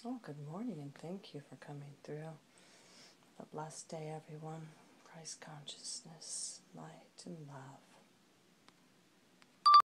Oh, good morning, and thank you for coming through. A blessed day, everyone. Christ consciousness, light, and love.